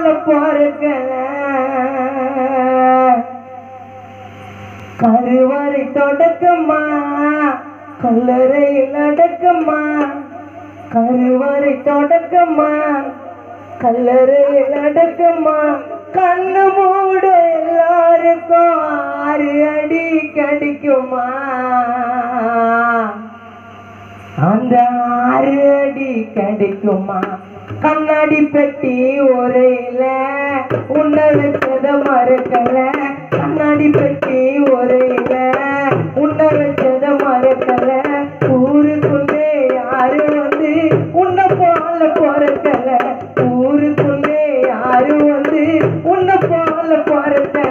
போல போறக்கல கருவறை தொடக்கமா கல்லறையில் அடக்கமா கருவறை தொடக்கமா கல்லறையில் அடக்கமா கண்ணு மூட எல்லாருக்கும் 6 அடி கிடைக்குமா அந்த 6 அடி கிடைக்குமா கண்ணாடி பெட்டி ஒரேல உன்னை வச்சத மறக்கல கண்ணாடி பெட்டி ஒரேல உன்னை வச்சத மறக்கல ஊருக்குள்ளே யாரு வந்து உன்னை போல பொறக்கல ஊருக்குள்ளே யாரு வந்து உன்னை போல பொறக்கல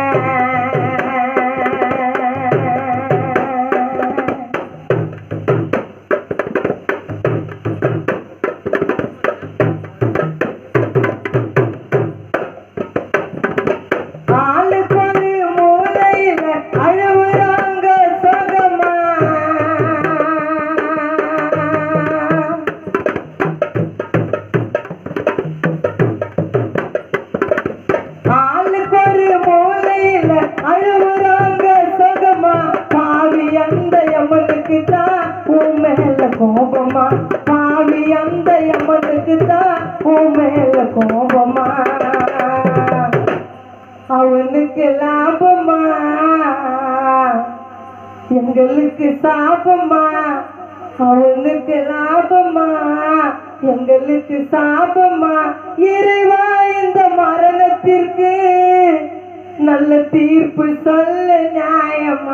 அழுவுறாங்க சுகமா பாவி அந்த யமனுக்கு தான் உன் மேல கோபமா பாவி அந்த யமனுக்கு தான் உன் மேல கோபமா அவனுக்கு லாபமா எங்களுக்கு சாபமா அவனுக்கு லாபமா எங்களுக்கு சாபமா இறைவா இந்த மரணத்திற்கு நல்ல தீர்ப்பு சொல்ல நியாயமா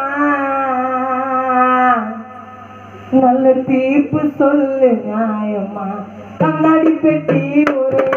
நல்ல தீர்ப்பு சொல்லு நியாயமா கண்ணாடி பெட்டி ஒரே